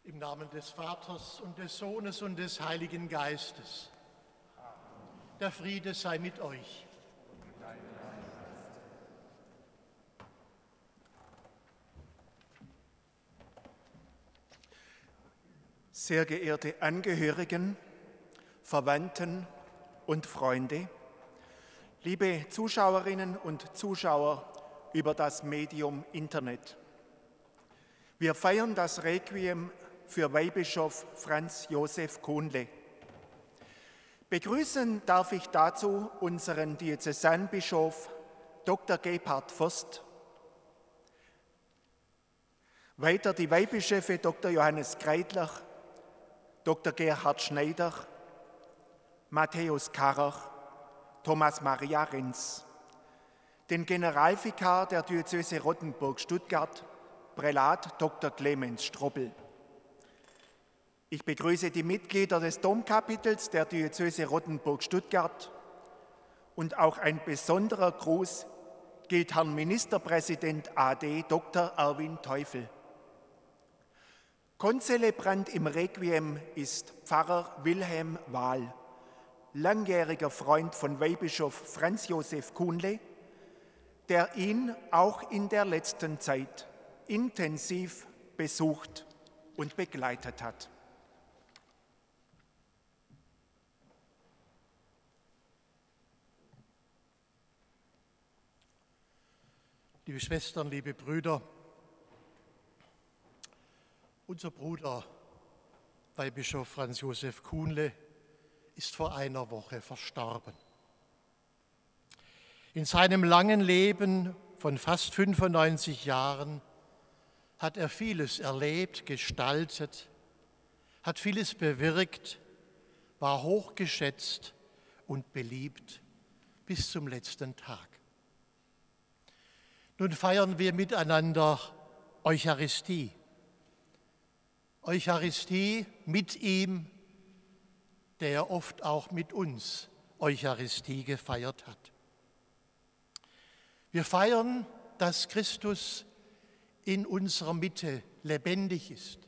Im Namen des Vaters und des Sohnes und des Heiligen Geistes. Der Friede sei mit euch. Sehr geehrte Angehörigen, Verwandten und Freunde, liebe Zuschauerinnen und Zuschauer über das Medium Internet. Wir feiern das Requiem für Weihbischof Franz Josef Kuhnle. Begrüßen darf ich dazu unseren Diözesanbischof Dr. Gebhard Fürst, weiter die Weihbischöfe Dr. Johannes Kreidler, Dr. Gerhard Schneider, Matthäus Karrer, Thomas Maria Renz, den Generalvikar der Diözese Rottenburg-Stuttgart, Prälat Dr. Clemens Stroppel. Ich begrüße die Mitglieder des Domkapitels der Diözese Rottenburg-Stuttgart und auch ein besonderer Gruß gilt Herrn Ministerpräsident AD Dr. Erwin Teufel. Konzelebrant im Requiem ist Pfarrer Wilhelm Wahl, langjähriger Freund von Weihbischof Franz Josef Kuhnle, der ihn auch in der letzten Zeit intensiv besucht und begleitet hat. Liebe Schwestern, liebe Brüder, unser Bruder Weihbischof Franz Josef Kuhnle ist vor einer Woche verstorben. In seinem langen Leben von fast 95 Jahren hat er vieles erlebt, gestaltet, hat vieles bewirkt, war hochgeschätzt und beliebt bis zum letzten Tag. Nun feiern wir miteinander Eucharistie. Eucharistie mit ihm, der oft auch mit uns Eucharistie gefeiert hat. Wir feiern, dass Christus in unserer Mitte lebendig ist.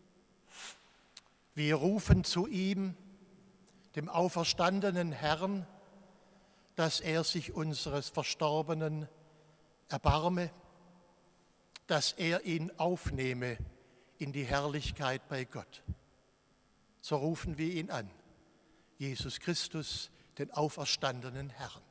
Wir rufen zu ihm, dem auferstandenen Herrn, dass er sich unseres Verstorbenen erbarme, dass er ihn aufnehme in die Herrlichkeit bei Gott. So rufen wir ihn an, Jesus Christus, den auferstandenen Herrn.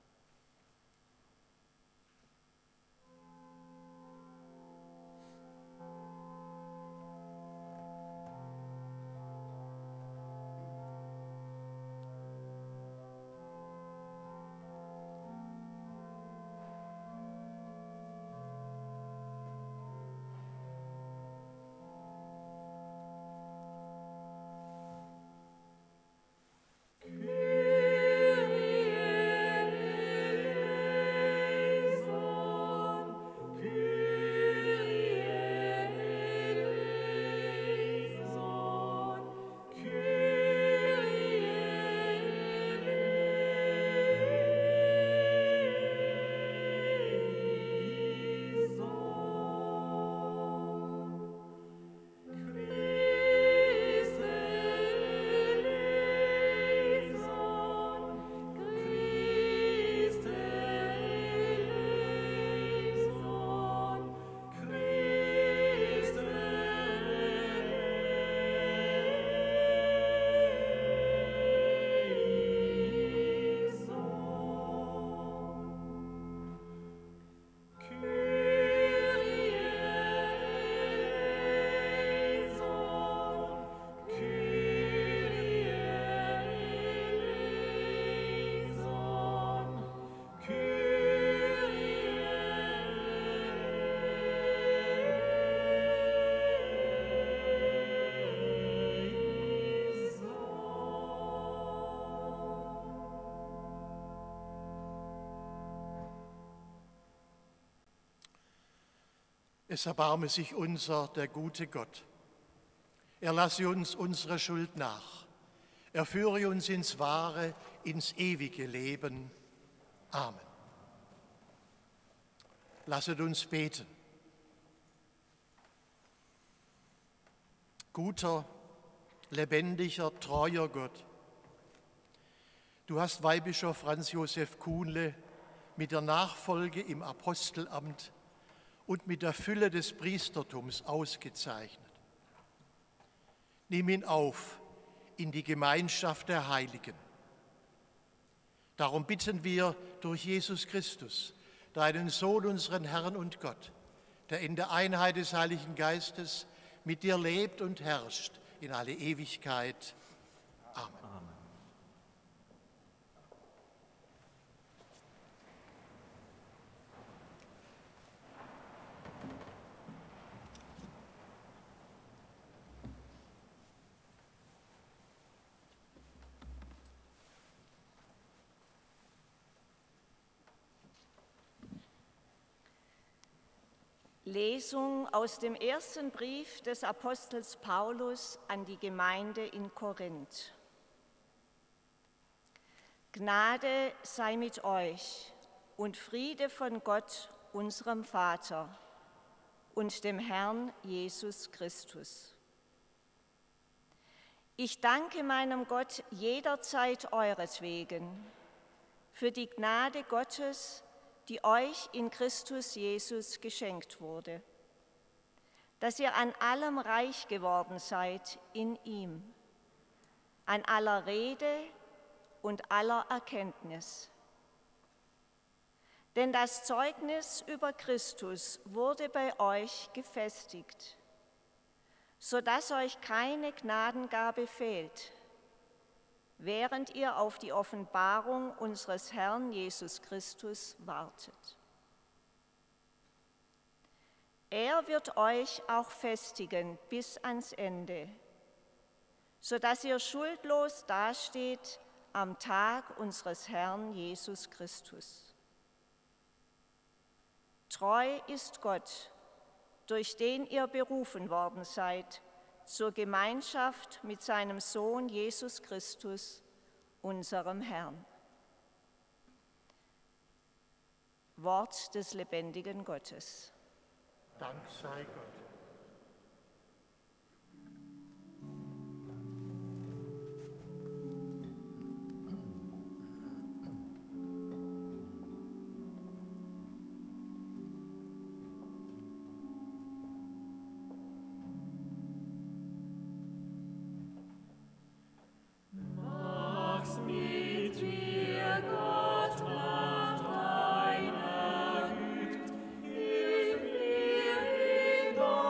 Es erbarme sich unser, der gute Gott. Er lasse uns unsere Schuld nach. Er führe uns ins wahre, ins ewige Leben. Amen. Lasset uns beten. Guter, lebendiger, treuer Gott, du hast Weihbischof Franz Josef Kuhnle mit der Nachfolge im Apostelamt und mit der Fülle des Priestertums ausgezeichnet. Nimm ihn auf in die Gemeinschaft der Heiligen. Darum bitten wir durch Jesus Christus, deinen Sohn, unseren Herrn und Gott, der in der Einheit des Heiligen Geistes mit dir lebt und herrscht in alle Ewigkeit. Amen. Lesung aus dem ersten Brief des Apostels Paulus an die Gemeinde in Korinth. Gnade sei mit euch und Friede von Gott, unserem Vater, und dem Herrn Jesus Christus. Ich danke meinem Gott jederzeit euretwegen für die Gnade Gottes, die euch in Christus Jesus geschenkt wurde, dass ihr an allem reich geworden seid in ihm, an aller Rede und aller Erkenntnis. Denn das Zeugnis über Christus wurde bei euch gefestigt, sodass euch keine Gnadengabe fehlt, während ihr auf die Offenbarung unseres Herrn Jesus Christus wartet. Er wird euch auch festigen bis ans Ende, sodass ihr schuldlos dasteht am Tag unseres Herrn Jesus Christus. Treu ist Gott, durch den ihr berufen worden seid, zur Gemeinschaft mit seinem Sohn Jesus Christus, unserem Herrn. Wort des lebendigen Gottes. Dank sei Gott. Amen.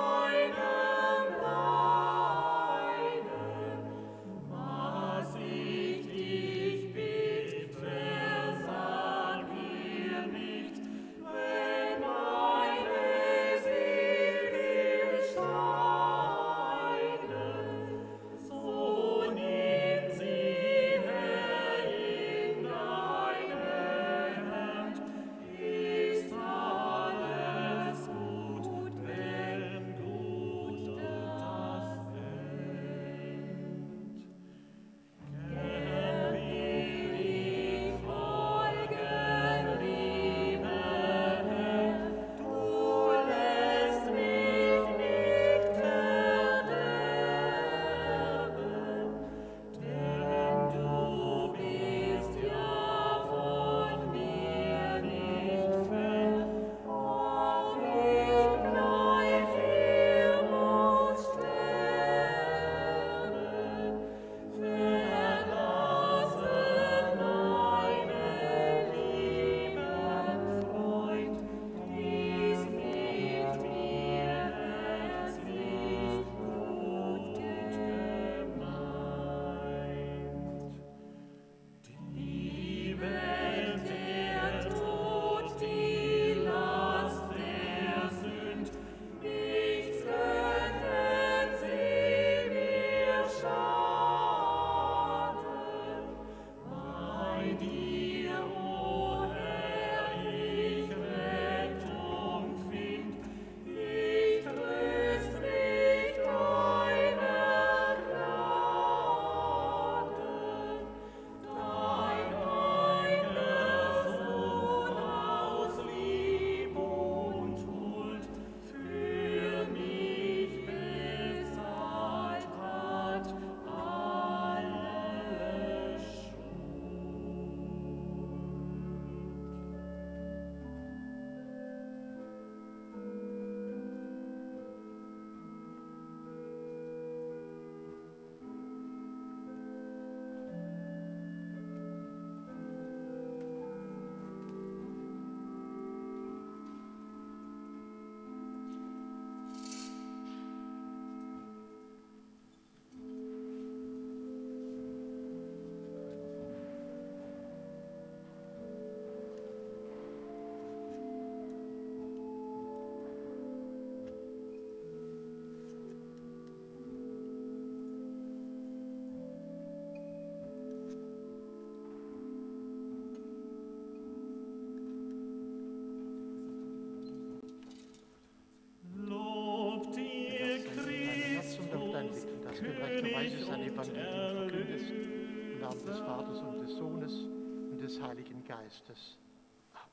dass du in rechter Weise sein Evangelium verkündest, im Namen des Vaters und des Sohnes und des Heiligen Geistes. Amen.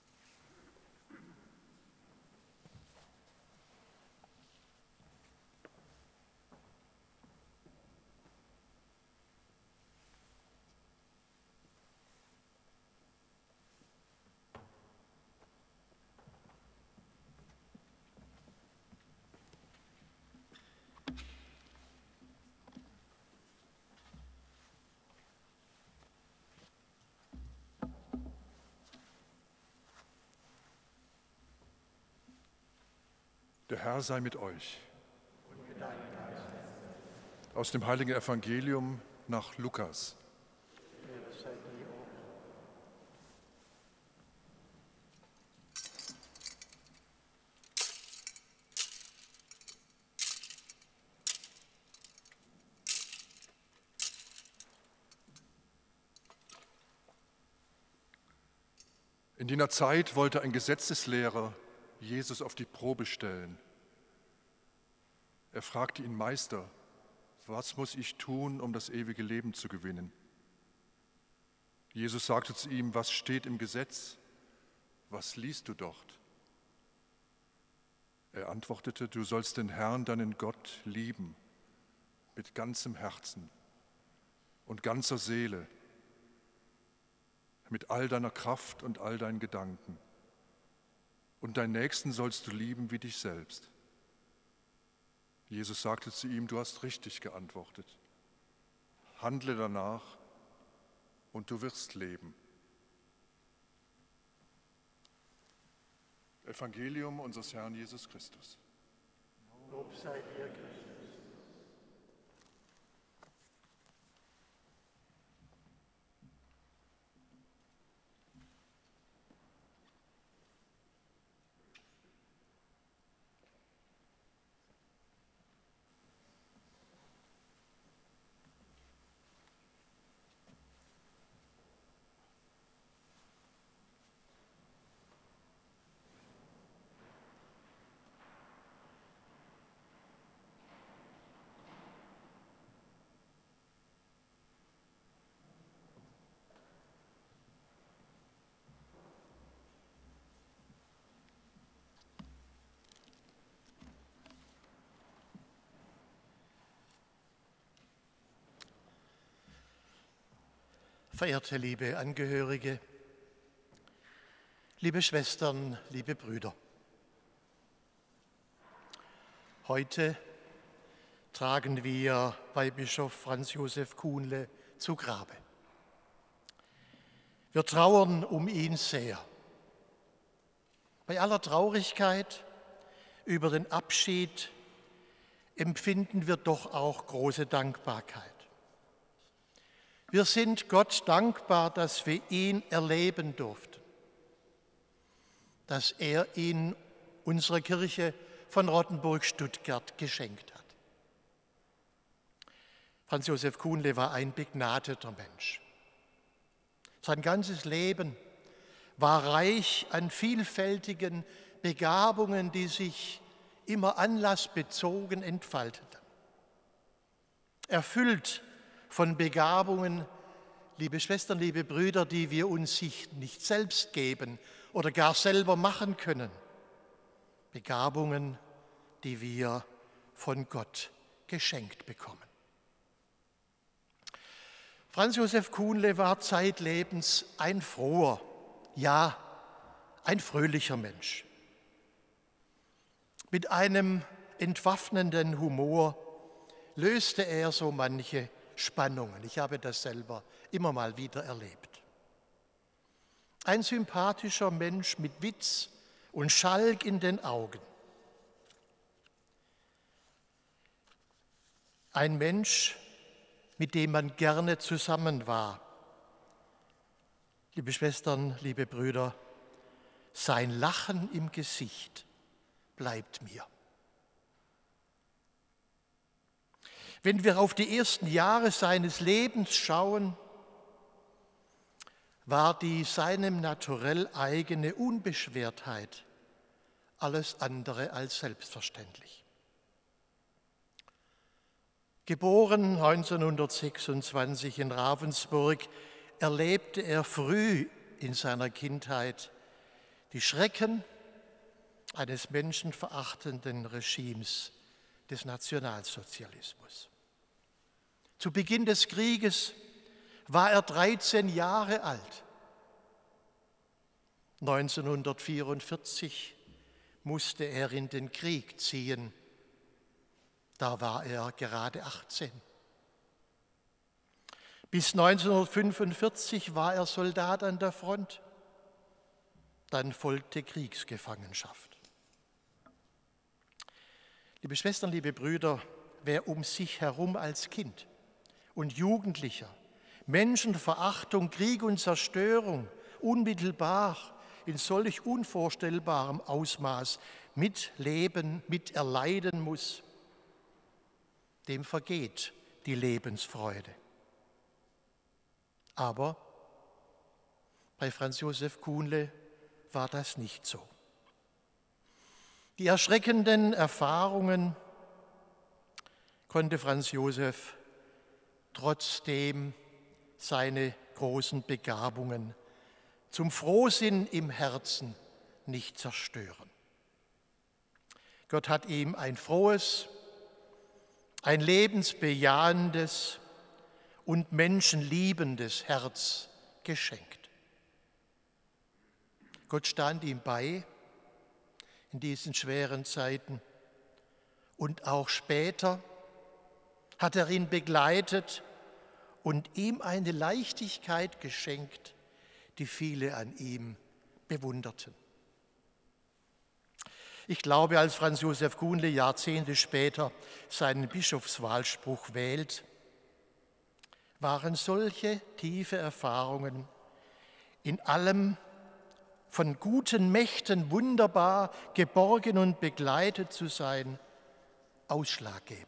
Der Herr sei mit euch. Aus dem Heiligen Evangelium nach Lukas. In jener Zeit wollte ein Gesetzeslehrer Jesus auf die Probe stellen. Er fragte ihn: Meister, was muss ich tun, um das ewige Leben zu gewinnen? Jesus sagte zu ihm: Was steht im Gesetz? Was liest du dort? Er antwortete: Du sollst den Herrn, deinen Gott, lieben, mit ganzem Herzen und ganzer Seele, mit all deiner Kraft und all deinen Gedanken. Und deinen Nächsten sollst du lieben wie dich selbst. Jesus sagte zu ihm: Du hast richtig geantwortet. Handle danach und du wirst leben. Evangelium unseres Herrn Jesus Christus. Lob sei dir, Christus. Verehrte liebe Angehörige, liebe Schwestern, liebe Brüder, heute tragen wir Weihbischof Franz Josef Kuhnle zu Grabe. Wir trauern um ihn sehr. Bei aller Traurigkeit über den Abschied empfinden wir doch auch große Dankbarkeit. Wir sind Gott dankbar, dass wir ihn erleben durften, dass er ihn unserer Kirche von Rottenburg-Stuttgart geschenkt hat. Franz Josef Kuhnle war ein begnadeter Mensch. Sein ganzes Leben war reich an vielfältigen Begabungen, die sich immer anlassbezogen entfalteten. Erfüllt von Begabungen, liebe Schwestern, liebe Brüder, die wir uns nicht selbst geben oder gar selber machen können. Begabungen, die wir von Gott geschenkt bekommen. Franz Josef Kuhnle war zeitlebens ein froher, ja, ein fröhlicher Mensch. Mit einem entwaffnenden Humor löste er so manche Spannungen. Ich habe das selber immer mal wieder erlebt. Ein sympathischer Mensch mit Witz und Schalk in den Augen. Ein Mensch, mit dem man gerne zusammen war. Liebe Schwestern, liebe Brüder, sein Lachen im Gesicht bleibt mir. Wenn wir auf die ersten Jahre seines Lebens schauen, war die seinem Naturell eigene Unbeschwertheit alles andere als selbstverständlich. Geboren 1926 in Ravensburg, erlebte er früh in seiner Kindheit die Schrecken eines menschenverachtenden Regimes des Nationalsozialismus. Zu Beginn des Krieges war er 13 Jahre alt. 1944 musste er in den Krieg ziehen. Da war er gerade 18. Bis 1945 war er Soldat an der Front. Dann folgte Kriegsgefangenschaft. Liebe Schwestern, liebe Brüder, wer um sich herum als Kind und Jugendlicher Menschenverachtung, Krieg und Zerstörung unmittelbar in solch unvorstellbarem Ausmaß mitleben, miterleiden muss, dem vergeht die Lebensfreude. Aber bei Franz Josef Kuhnle war das nicht so. Die erschreckenden Erfahrungen konnte Franz Josef trotzdem seine großen Begabungen zum Frohsinn im Herzen nicht zerstören. Gott hat ihm ein frohes, ein lebensbejahendes und menschenliebendes Herz geschenkt. Gott stand ihm bei in diesen schweren Zeiten und auch später hat er ihn begleitet und ihm eine Leichtigkeit geschenkt, die viele an ihm bewunderten. Ich glaube, als Franz Josef Kuhnle Jahrzehnte später seinen Bischofswahlspruch wählt, waren solche tiefe Erfahrungen in allem von guten Mächten wunderbar geborgen und begleitet zu sein, ausschlaggebend.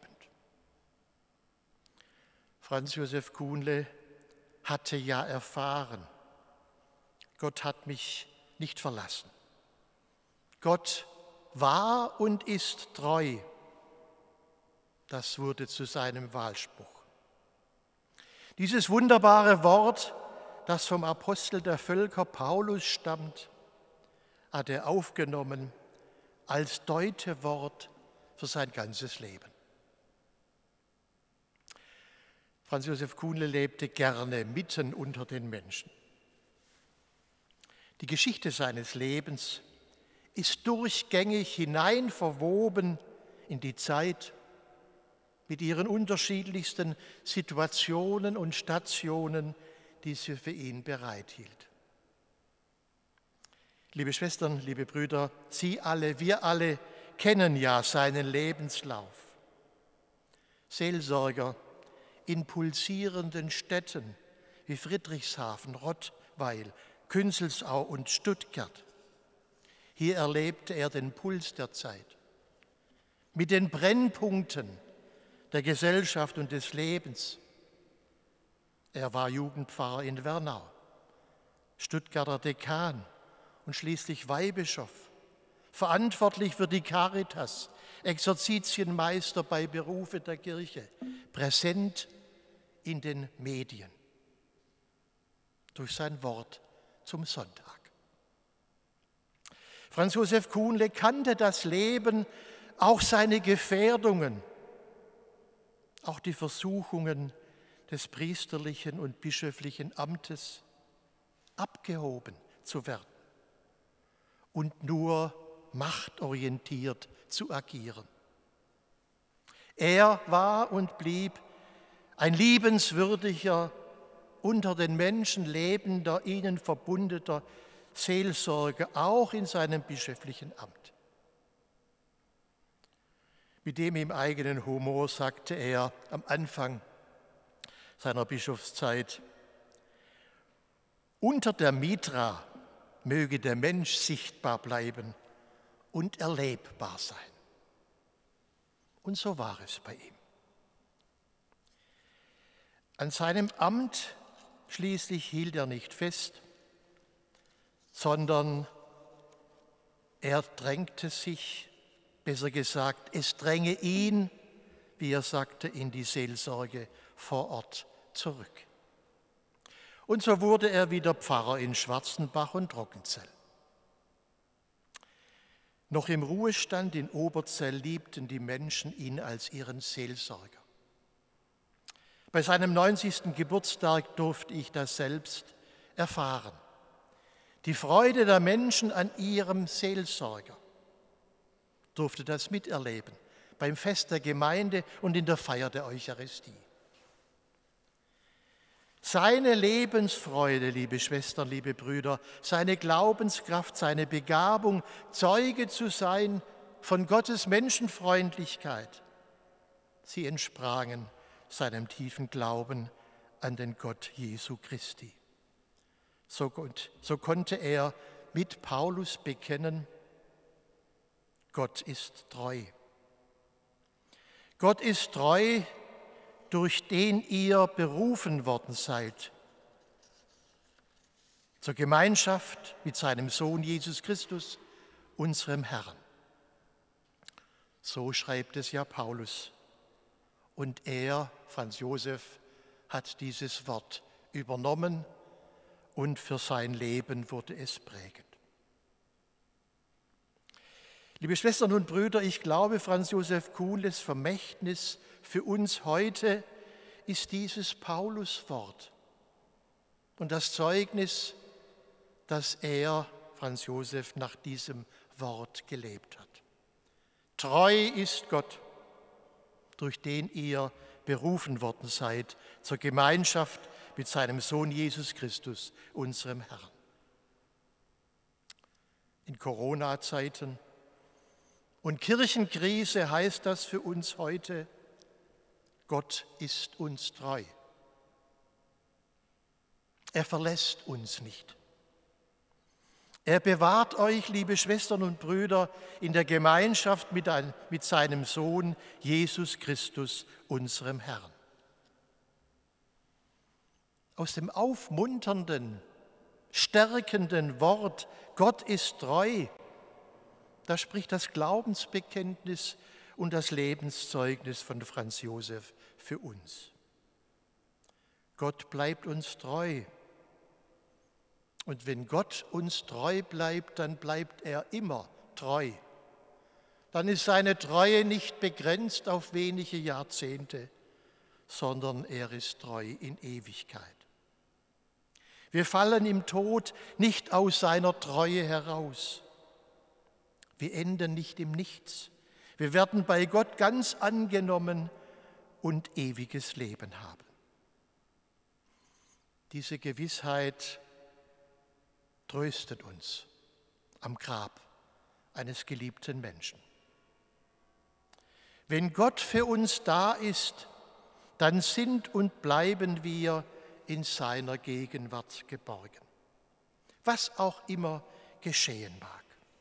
Franz Josef Kuhnle hatte ja erfahren, Gott hat mich nicht verlassen. Gott war und ist treu. Das wurde zu seinem Wahlspruch. Dieses wunderbare Wort, das vom Apostel der Völker Paulus stammt, hat er aufgenommen als Deutewort für sein ganzes Leben. Franz Josef Kuhnle lebte gerne mitten unter den Menschen. Die Geschichte seines Lebens ist durchgängig hinein verwoben in die Zeit mit ihren unterschiedlichsten Situationen und Stationen, die sie für ihn bereithielt. Liebe Schwestern, liebe Brüder, Sie alle, wir alle kennen ja seinen Lebenslauf. Seelsorger in pulsierenden Städten wie Friedrichshafen, Rottweil, Künzelsau und Stuttgart. Hier erlebte er den Puls der Zeit mit den Brennpunkten der Gesellschaft und des Lebens. Er war Jugendpfarrer in Wernau, Stuttgarter Dekan und schließlich Weihbischof, verantwortlich für die Caritas, Exerzitienmeister bei Berufe der Kirche, präsent in den Medien durch sein Wort zum Sonntag. Franz Josef Kuhnle kannte das Leben, auch seine Gefährdungen, auch die Versuchungen des priesterlichen und bischöflichen Amtes, abgehoben zu werden und nur machtorientiert zu agieren. Er war und blieb ein liebenswürdiger, unter den Menschen lebender, ihnen verbundener Seelsorger, auch in seinem bischöflichen Amt. Mit dem ihm eigenen Humor sagte er am Anfang seiner Bischofszeit: Unter der Mitra möge der Mensch sichtbar bleiben und erlebbar sein. Und so war es bei ihm. An seinem Amt schließlich hielt er nicht fest, sondern er drängte sich, besser gesagt, es dränge ihn, wie er sagte, in die Seelsorge vor Ort zurück. Und so wurde er wieder Pfarrer in Schwarzenbach und Roggenzell. Noch im Ruhestand in Oberzell liebten die Menschen ihn als ihren Seelsorger. Bei seinem 90. Geburtstag durfte ich das selbst erfahren. Die Freude der Menschen an ihrem Seelsorger, durfte das miterleben beim Fest der Gemeinde und in der Feier der Eucharistie. Seine Lebensfreude, liebe Schwestern, liebe Brüder, seine Glaubenskraft, seine Begabung, Zeuge zu sein von Gottes Menschenfreundlichkeit, sie entsprangen seinem tiefen Glauben an den Gott Jesu Christi. So konnte er mit Paulus bekennen, Gott ist treu. Gott ist treu, durch den ihr berufen worden seid, zur Gemeinschaft mit seinem Sohn Jesus Christus, unserem Herrn. So schreibt es ja Paulus. Und er, Franz Josef, hat dieses Wort übernommen und für sein Leben wurde es prägend. Liebe Schwestern und Brüder, ich glaube, Franz Josef Kuhnles Vermächtnis für uns heute ist dieses Pauluswort und das Zeugnis, dass er, Franz Josef, nach diesem Wort gelebt hat. Treu ist Gott, durch den ihr berufen worden seid zur Gemeinschaft mit seinem Sohn Jesus Christus, unserem Herrn. In Corona-Zeiten und Kirchenkrise heißt das für uns heute, Gott ist uns treu. Er verlässt uns nicht. Er bewahrt euch, liebe Schwestern und Brüder, in der Gemeinschaft mit seinem Sohn Jesus Christus, unserem Herrn. Aus dem aufmunternden, stärkenden Wort, Gott ist treu, da spricht das Glaubensbekenntnis und das Lebenszeugnis von Franz Josef für uns. Gott bleibt uns treu. Und wenn Gott uns treu bleibt, dann bleibt er immer treu. Dann ist seine Treue nicht begrenzt auf wenige Jahrzehnte, sondern er ist treu in Ewigkeit. Wir fallen im Tod nicht aus seiner Treue heraus. Wir enden nicht im Nichts. Wir werden bei Gott ganz angenommen und ewiges Leben haben. Diese Gewissheit tröstet uns am Grab eines geliebten Menschen. Wenn Gott für uns da ist, dann sind und bleiben wir in seiner Gegenwart geborgen, was auch immer geschehen mag.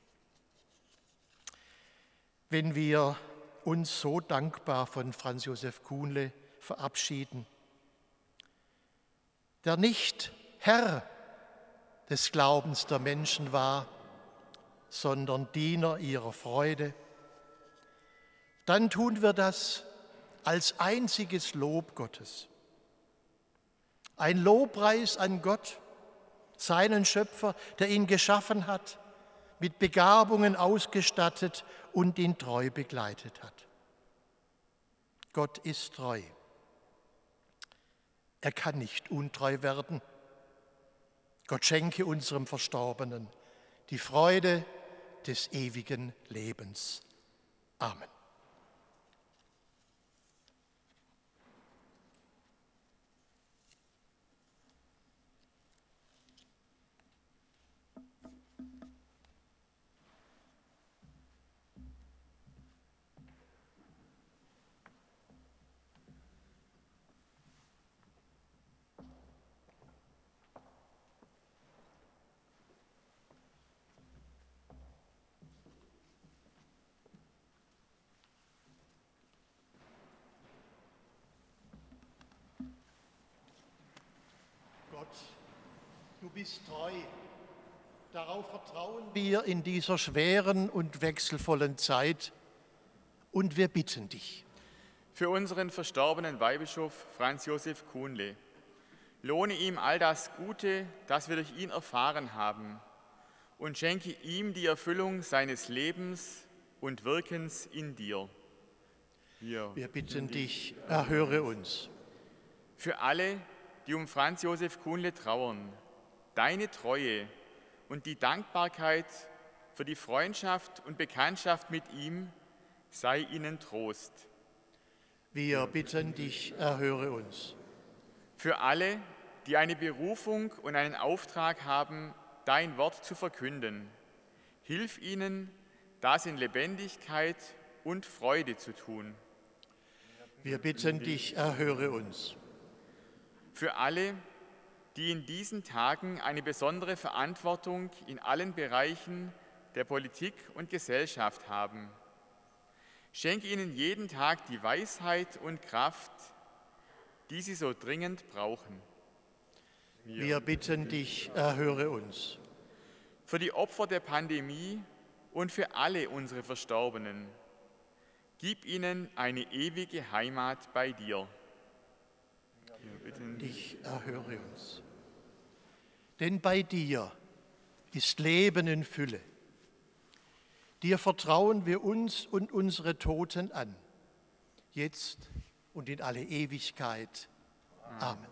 Wenn wir uns so dankbar von Franz Josef Kuhnle verabschieden, der nicht Herr des Glaubens der Menschen war, sondern Diener ihrer Freude, dann tun wir das als einziges Lob Gottes. Ein Lobpreis an Gott, seinen Schöpfer, der ihn geschaffen hat, mit Begabungen ausgestattet und ihn treu begleitet hat. Gott ist treu. Er kann nicht untreu werden. Gott schenke unserem Verstorbenen die Freude des ewigen Lebens. Amen. Du bist treu. Darauf vertrauen wir in dieser schweren und wechselvollen Zeit. Und wir bitten dich, Für unseren verstorbenen Weihbischof Franz Josef Kuhnle. Lohne ihm all das Gute, das wir durch ihn erfahren haben, und schenke ihm die Erfüllung seines Lebens und Wirkens in dir. Wir bitten dich, erhöre uns. Für alle, die um Franz Josef Kuhnle trauern, deine Treue und die Dankbarkeit für die Freundschaft und Bekanntschaft mit ihm sei ihnen Trost. Wir bitten dich, erhöre uns. Für alle, die eine Berufung und einen Auftrag haben, dein Wort zu verkünden, hilf ihnen, das in Lebendigkeit und Freude zu tun. Wir bitten dich, erhöre uns. Für alle, die in diesen Tagen eine besondere Verantwortung in allen Bereichen der Politik und Gesellschaft haben, schenke ihnen jeden Tag die Weisheit und Kraft, die sie so dringend brauchen. Wir bitten dich, erhöre uns. Für die Opfer der Pandemie und für alle unsere Verstorbenen, gib ihnen eine ewige Heimat bei dir. Wir bitten dich, erhöre uns. Denn bei dir ist Leben in Fülle. Dir vertrauen wir uns und unsere Toten an, jetzt und in alle Ewigkeit. Amen.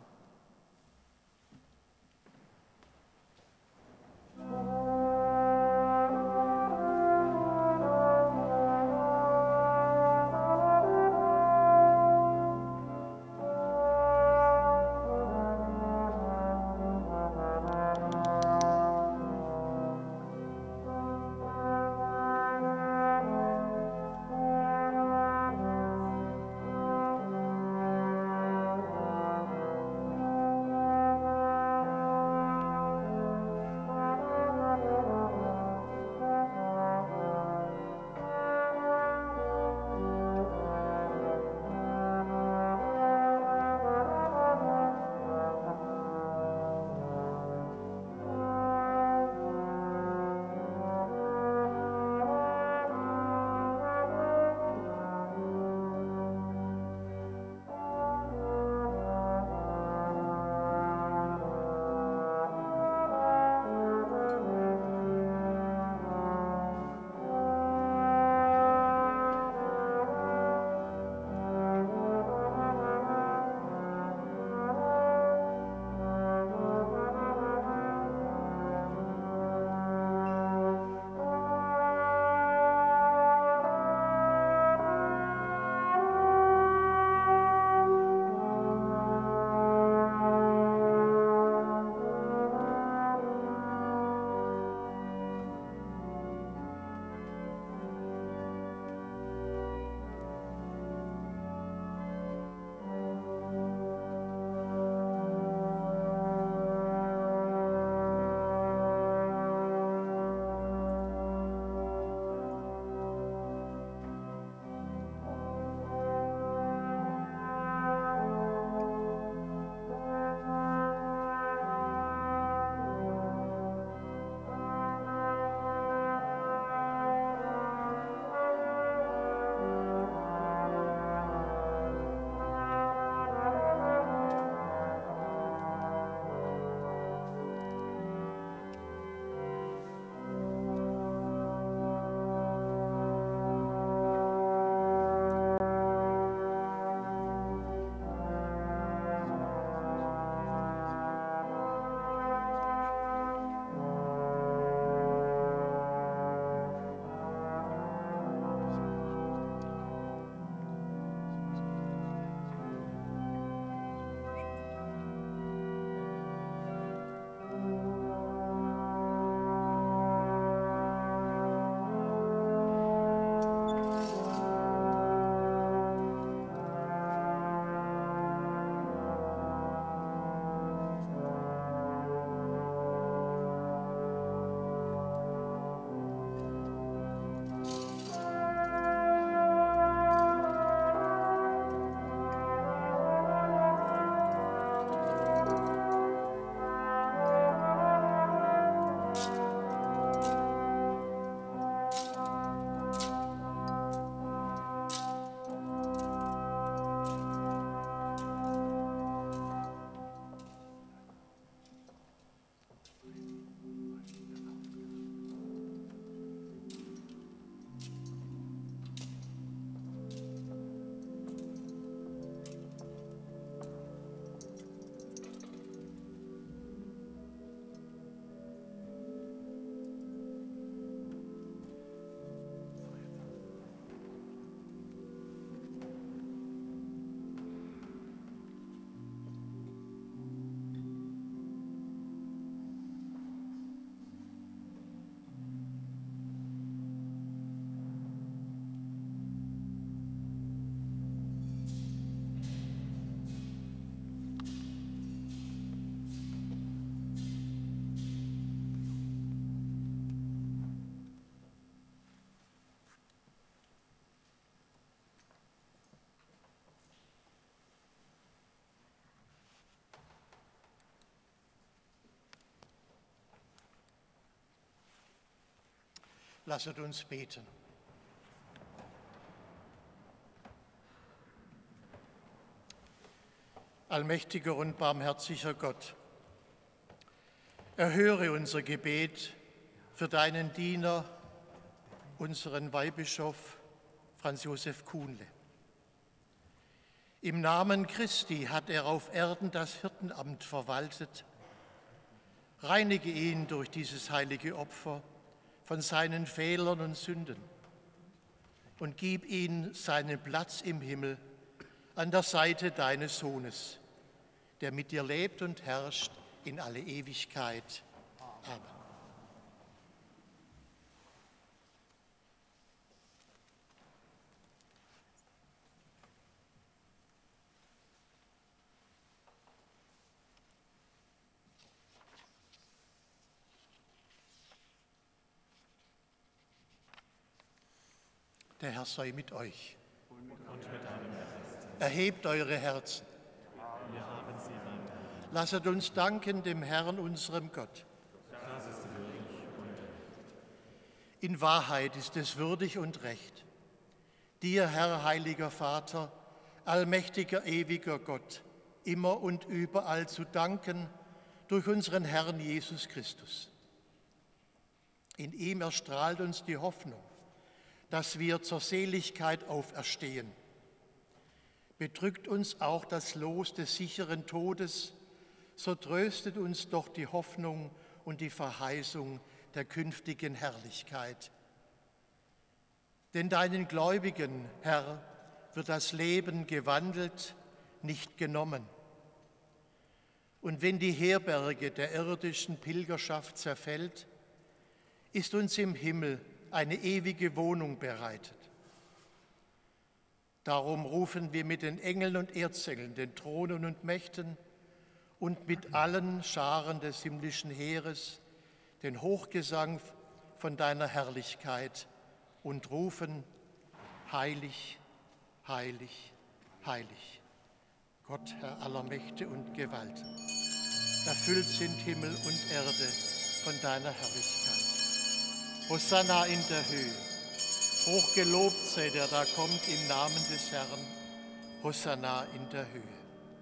Lasset uns beten. Allmächtiger und barmherziger Gott, erhöre unser Gebet für deinen Diener, unseren Weihbischof Franz Josef Kuhnle. Im Namen Christi hat er auf Erden das Hirtenamt verwaltet. Reinige ihn durch dieses heilige Opfer von seinen Fehlern und Sünden und gib ihm seinen Platz im Himmel an der Seite deines Sohnes, der mit dir lebt und herrscht in alle Ewigkeit. Amen. Der Herr sei mit euch. Und mit deinem Herzen. Erhebt eure Herzen. Wir haben sie beim Herrn. Lasset uns danken dem Herrn, unserem Gott. Das ist würdig und recht. In Wahrheit ist es würdig und recht, dir, Herr, heiliger Vater, allmächtiger, ewiger Gott, immer und überall zu danken durch unseren Herrn Jesus Christus. In ihm erstrahlt uns die Hoffnung, dass wir zur Seligkeit auferstehen. Bedrückt uns auch das Los des sicheren Todes, so tröstet uns doch die Hoffnung und die Verheißung der künftigen Herrlichkeit. Denn deinen Gläubigen, Herr, wird das Leben gewandelt, nicht genommen. Und wenn die Herberge der irdischen Pilgerschaft zerfällt, ist uns im Himmel eine ewige Wohnung bereitet. Darum rufen wir mit den Engeln und Erzengeln, den Thronen und Mächten und mit allen Scharen des himmlischen Heeres den Hochgesang von deiner Herrlichkeit und rufen: Heilig, heilig, heilig, Gott, Herr aller Mächte und Gewalten. Erfüllt sind Himmel und Erde von deiner Herrlichkeit. Hosanna in der Höhe. Hochgelobt sei der da kommt im Namen des Herrn. Hosanna in der Höhe.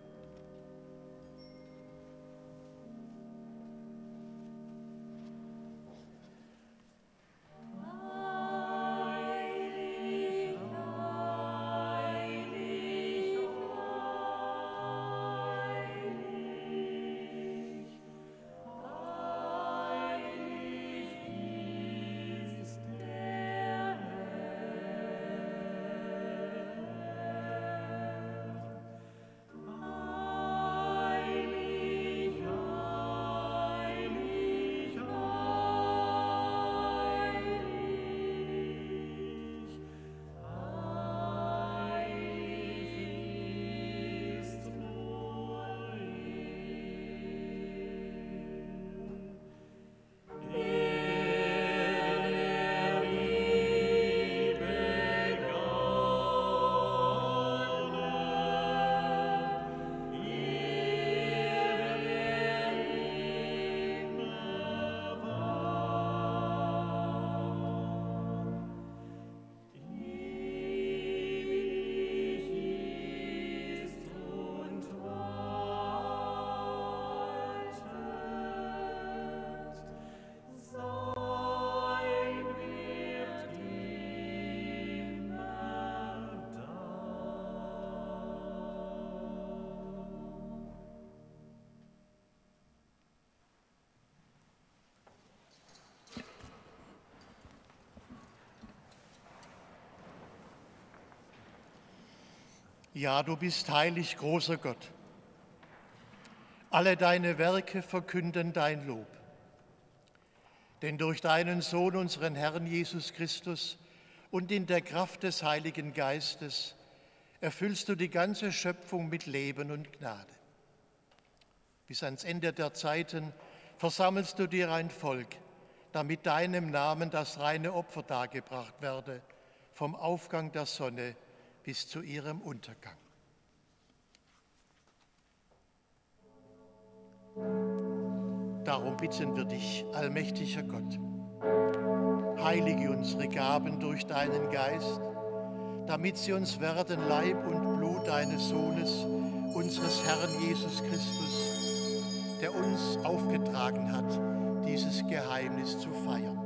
Ja, du bist heilig, großer Gott. Alle deine Werke verkünden dein Lob. Denn durch deinen Sohn, unseren Herrn Jesus Christus, und in der Kraft des Heiligen Geistes erfüllst du die ganze Schöpfung mit Leben und Gnade. Bis ans Ende der Zeiten versammelst du dir ein Volk, damit deinem Namen das reine Opfer dargebracht werde, vom Aufgang der Sonne bis zu ihrem Untergang. Darum bitten wir dich, allmächtiger Gott, Heilige unsere Gaben durch deinen Geist, damit sie uns werden Leib und Blut deines Sohnes, unseres Herrn Jesus Christus, der uns aufgetragen hat, dieses Geheimnis zu feiern.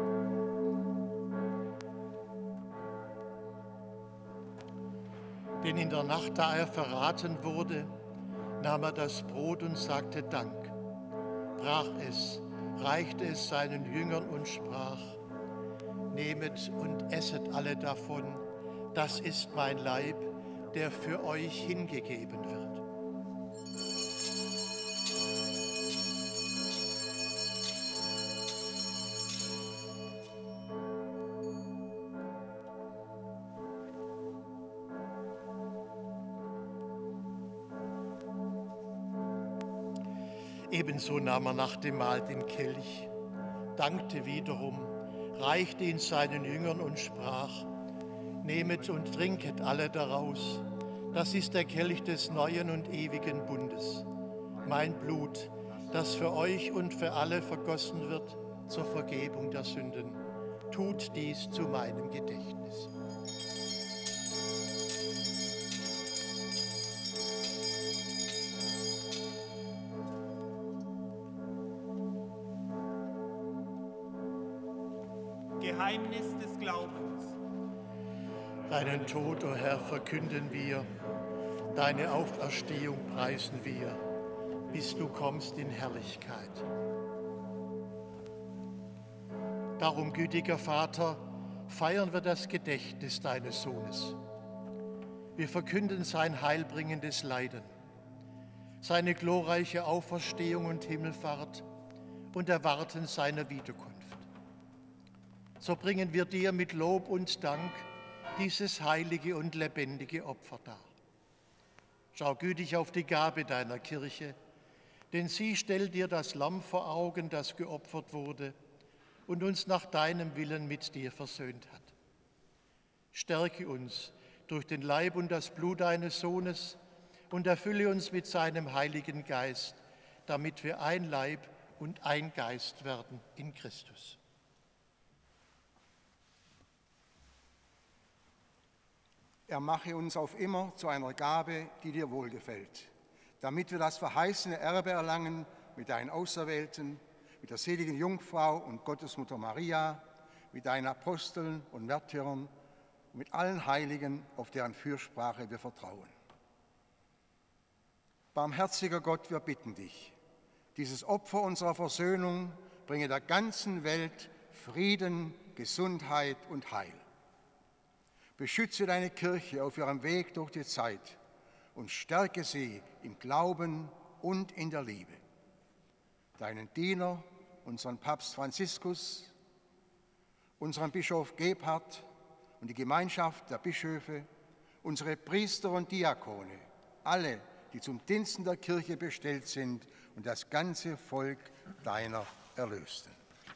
Denn in der Nacht, da er verraten wurde, nahm er das Brot und sagte Dank, brach es, reichte es seinen Jüngern und sprach: Nehmet und esset alle davon, das ist mein Leib, der für euch hingegeben wird. Ebenso nahm er nach dem Mahl den Kelch, dankte wiederum, reichte ihn seinen Jüngern und sprach: Nehmet und trinket alle daraus, das ist der Kelch des neuen und ewigen Bundes, mein Blut, das für euch und für alle vergossen wird zur Vergebung der Sünden. Tut dies zu meinem Gedächtnis. Geheimnis des Glaubens. Deinen Tod, o Herr, verkünden wir, deine Auferstehung preisen wir, bis du kommst in Herrlichkeit. Darum, gütiger Vater, feiern wir das Gedächtnis deines Sohnes. Wir verkünden sein heilbringendes Leiden, seine glorreiche Auferstehung und Himmelfahrt und erwarten seiner Wiederkunft. So bringen wir dir mit Lob und Dank dieses heilige und lebendige Opfer dar. Schau gütig auf die Gabe deiner Kirche, denn sie stellt dir das Lamm vor Augen, das geopfert wurde und uns nach deinem Willen mit dir versöhnt hat. Stärke uns durch den Leib und das Blut deines Sohnes und erfülle uns mit seinem Heiligen Geist, damit wir ein Leib und ein Geist werden in Christus. Er mache uns auf immer zu einer Gabe, die dir wohlgefällt, damit wir das verheißene Erbe erlangen mit deinen Auserwählten, mit der seligen Jungfrau und Gottesmutter Maria, mit deinen Aposteln und Märtyrern und mit allen Heiligen, auf deren Fürsprache wir vertrauen. Barmherziger Gott, wir bitten dich, dieses Opfer unserer Versöhnung bringe der ganzen Welt Frieden, Gesundheit und Heil. Beschütze deine Kirche auf ihrem Weg durch die Zeit und stärke sie im Glauben und in der Liebe. Deinen Diener, unseren Papst Franziskus, unseren Bischof Gebhard und die Gemeinschaft der Bischöfe, unsere Priester und Diakone, alle, die zum Diensten der Kirche bestellt sind, und das ganze Volk deiner Erlösten.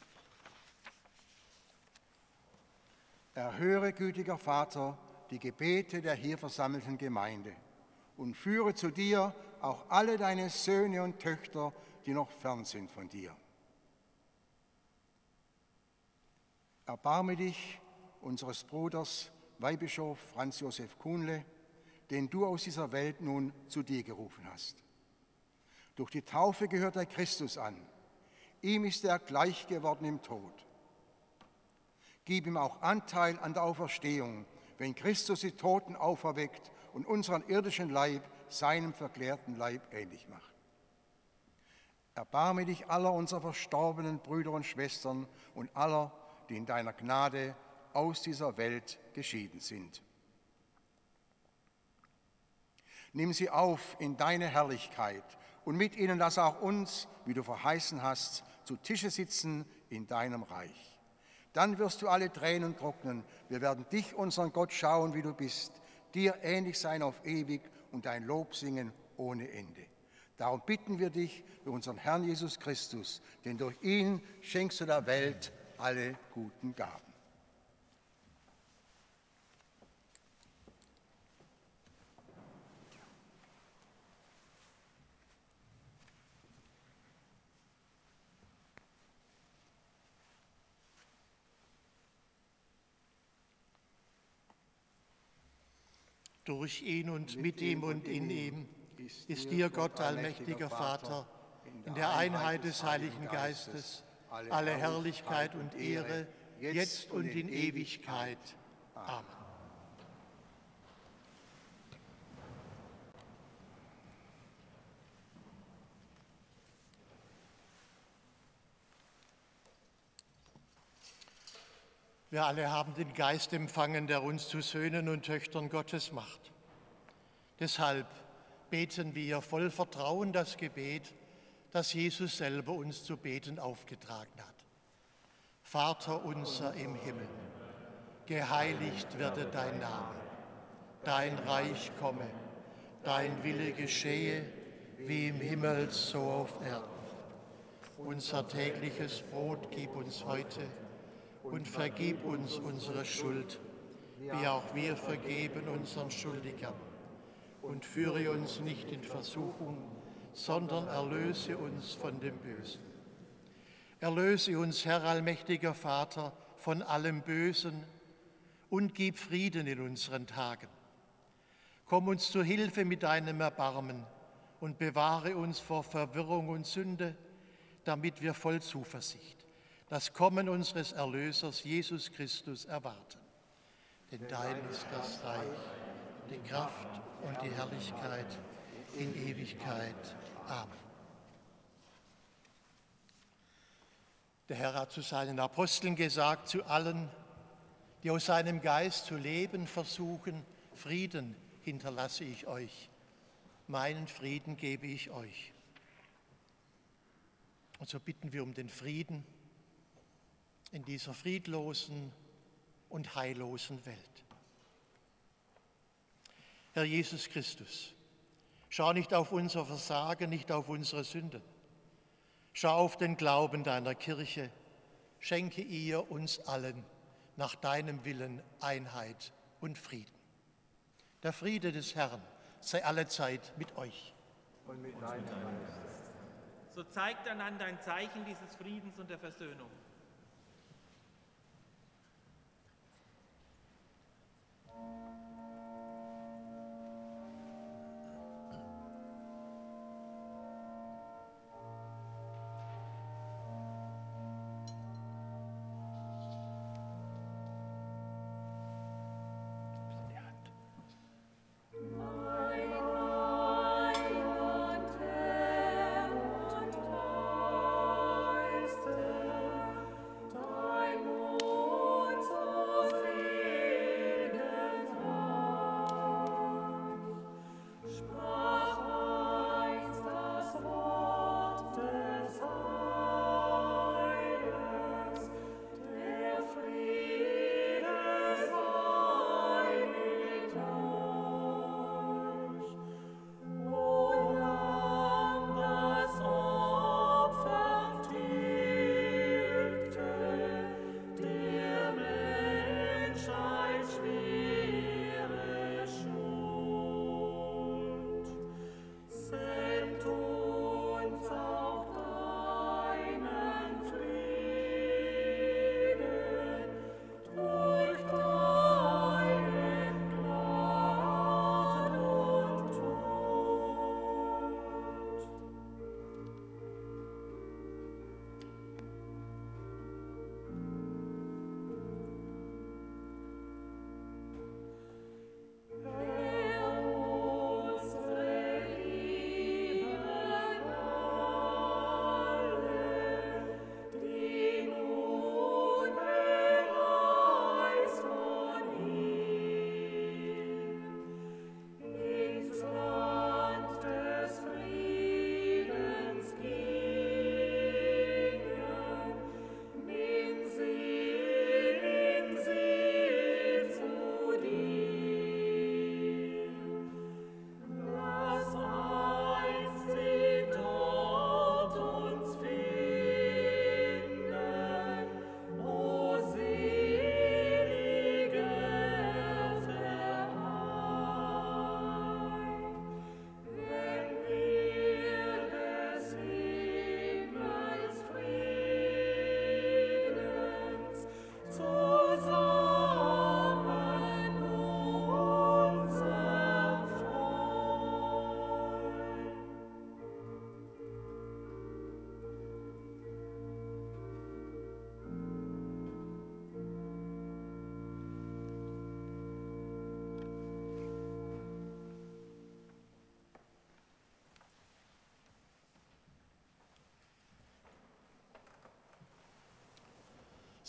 Erhöre, gütiger Vater, die Gebete der hier versammelten Gemeinde und führe zu dir auch alle deine Söhne und Töchter, die noch fern sind von dir. Erbarme dich unseres Bruders Weihbischof Franz Josef Kuhnle, den du aus dieser Welt nun zu dir gerufen hast. Durch die Taufe gehört er Christus an. Ihm ist er gleich geworden im Tod. Gib ihm auch Anteil an der Auferstehung, wenn Christus die Toten auferweckt und unseren irdischen Leib seinem verklärten Leib ähnlich macht. Erbarme dich aller unserer verstorbenen Brüder und Schwestern und aller, die in deiner Gnade aus dieser Welt geschieden sind. Nimm sie auf in deine Herrlichkeit und mit ihnen lass auch uns, wie du verheißen hast, zu Tische sitzen in deinem Reich. Dann wirst du alle Tränen trocknen. Wir werden dich, unseren Gott, schauen, wie du bist, dir ähnlich sein auf ewig und dein Lob singen ohne Ende. Darum bitten wir dich durch unseren Herrn Jesus Christus, denn durch ihn schenkst du der Welt alle guten Gaben. Durch ihn und mit ihm und in ihm ist dir, Gott, allmächtiger Vater, in der Einheit des Heiligen Geistes, alle Herrlichkeit und Ehre, jetzt und in Ewigkeit. Amen. Wir alle haben den Geist empfangen, der uns zu Söhnen und Töchtern Gottes macht. Deshalb beten wir voll Vertrauen das Gebet, das Jesus selber uns zu beten aufgetragen hat. Vater unser im Himmel, geheiligt werde dein Name, dein Reich komme, dein Wille geschehe, wie im Himmel so auf Erden. Unser tägliches Brot gib uns heute und vergib uns unsere Schuld, wie auch wir vergeben unseren Schuldigern. Und führe uns nicht in Versuchung, sondern erlöse uns von dem Bösen. Erlöse uns, Herr allmächtiger Vater, von allem Bösen und gib Frieden in unseren Tagen. Komm uns zu Hilfe mit deinem Erbarmen und bewahre uns vor Verwirrung und Sünde, damit wir voll Zuversicht das Kommen unseres Erlösers Jesus Christus erwarten. Denn dein ist das Reich, die Kraft und die Herrlichkeit in Ewigkeit. Amen. Der Herr hat zu seinen Aposteln gesagt, zu allen, die aus seinem Geist zu leben versuchen, Frieden hinterlasse ich euch, meinen Frieden gebe ich euch. Und so bitten wir um den Frieden in dieser friedlosen und heillosen Welt. Herr Jesus Christus, schau nicht auf unser Versagen, nicht auf unsere Sünden. Schau auf den Glauben deiner Kirche, schenke ihr uns allen nach deinem Willen Einheit und Frieden. Der Friede des Herrn sei allezeit mit euch. Und mit deinem Geist. So zeigt einander ein Zeichen dieses Friedens und der Versöhnung.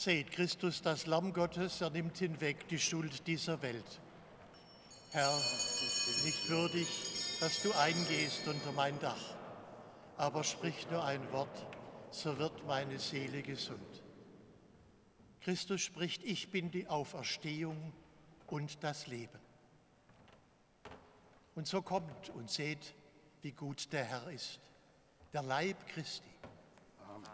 Seht, Christus, das Lamm Gottes, er nimmt hinweg die Schuld dieser Welt. Herr, nicht würdig, dass du eingehst unter mein Dach, aber sprich nur ein Wort, so wird meine Seele gesund. Christus spricht, ich bin die Auferstehung und das Leben. Und so kommt und seht, wie gut der Herr ist, der Leib Christi. Amen.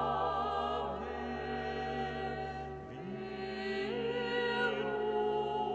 Ave,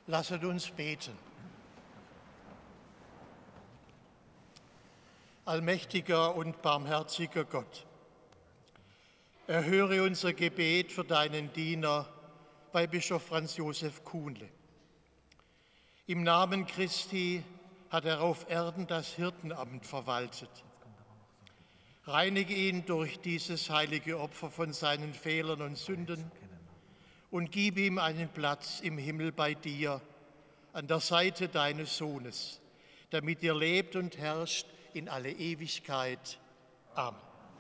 Lasset uns beten. Allmächtiger und barmherziger Gott, erhöre unser Gebet für deinen Diener, Weihbischof Franz Josef Kuhnle. Im Namen Christi hat er auf Erden das Hirtenamt verwaltet. Reinige ihn durch dieses heilige Opfer von seinen Fehlern und Sünden und gib ihm einen Platz im Himmel bei dir, an der Seite deines Sohnes, damit ihr lebt und herrscht in alle Ewigkeit. Amen.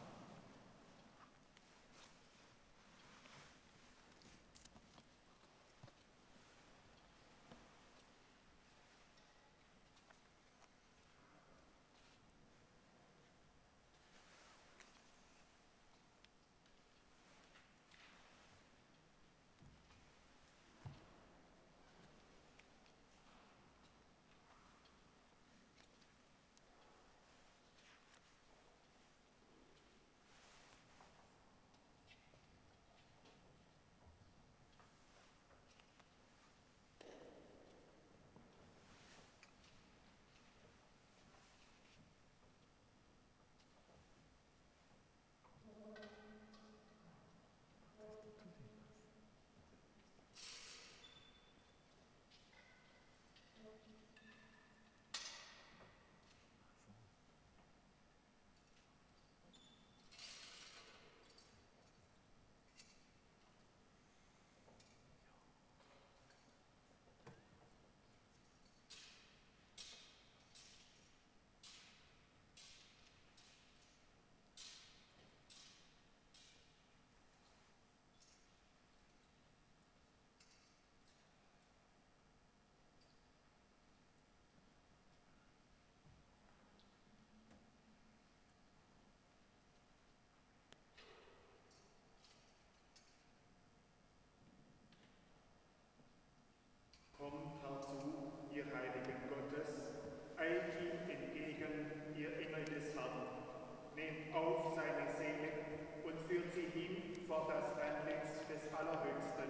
Kommt herzu, ihr Heiligen Gottes, eilt ihm entgegen, ihr Engel des Herrn, nehmt auf seine Seele und führt sie hin vor das Antlitz des Allerhöchsten.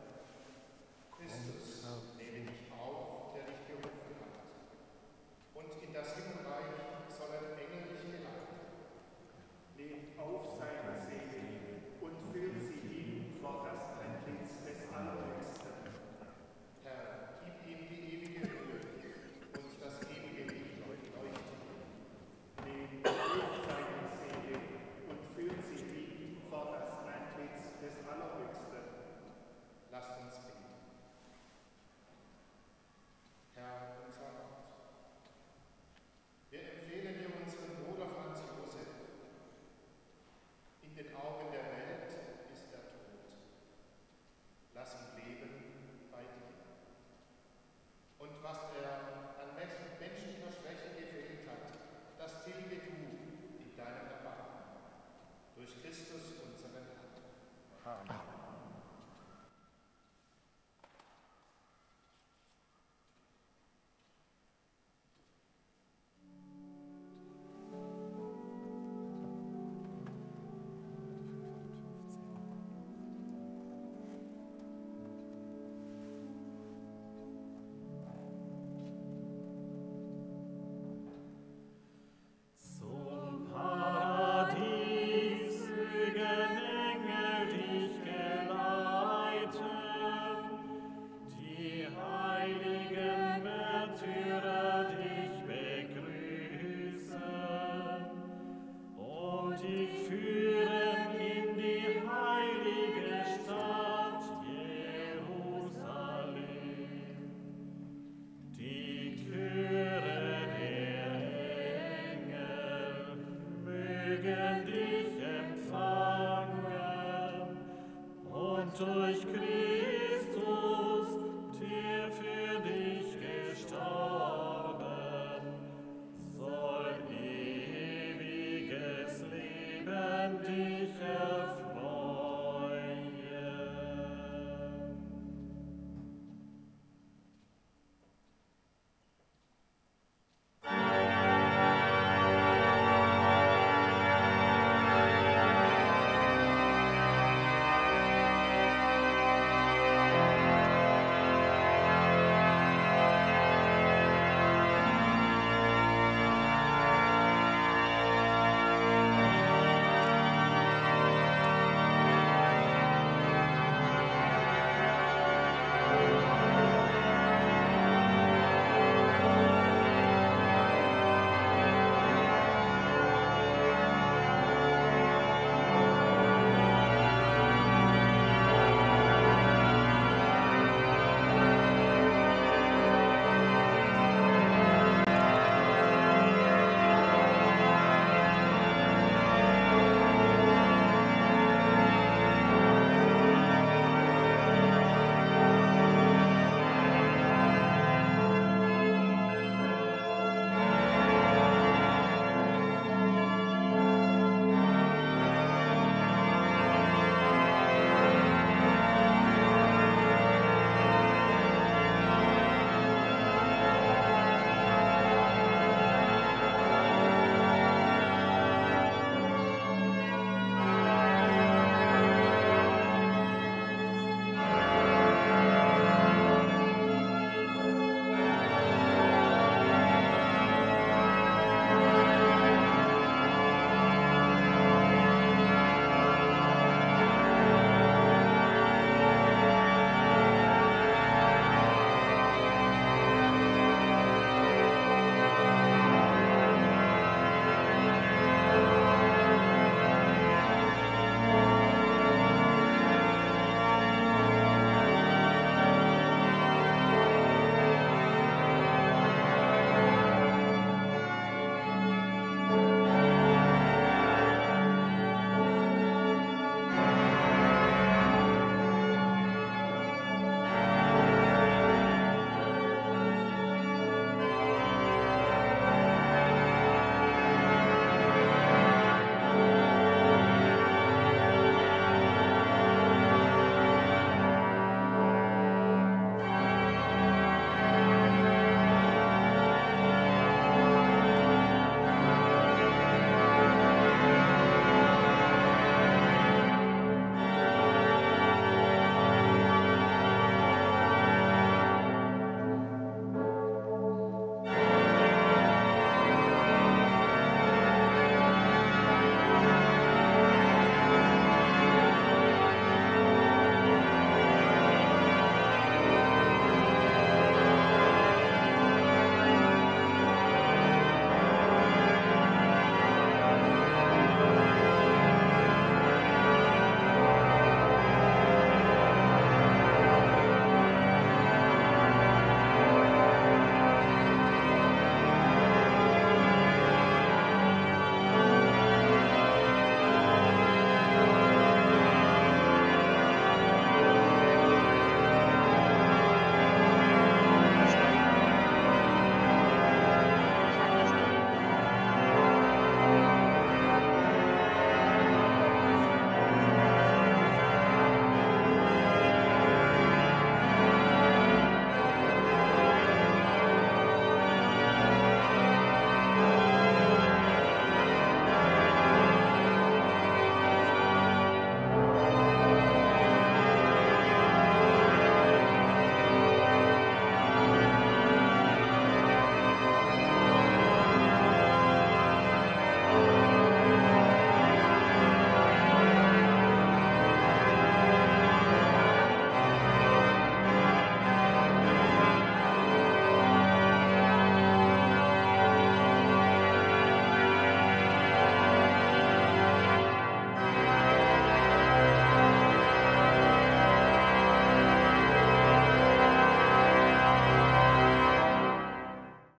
Christus, nehme dich auf, der dich berufen hat, und in das Himmelreich sollen Engel dich geleiten. Nehmt auf seine Seele und führt sie hin vor das Antlitz des Allerhöchsten. Herr, gib ihm die ewige Ruhe und das ewige Licht leuchtet. Nehmt auf seine Seele und führt sie hin vor das Antlitz des Allerhöchsten. Lasst uns beten. Herr, unser Gott, wir empfehlen dir unseren Bruder Franz Josef. In den Augen der Welt ist er tot. Lass ihn leben bei dir. Und was er an menschlicher Schwäche gefehlt hat, das tilge du in deinem Erbarmen. Durch Christus unseren Herrn. Amen. Zum Paradies mögen Engel dich geleiten, die heiligen Märtyrer dich begrüßen und dich führen in die heilige Stadt Jerusalem. Die Chöre der Engel mögen dich empfangen und durch Christus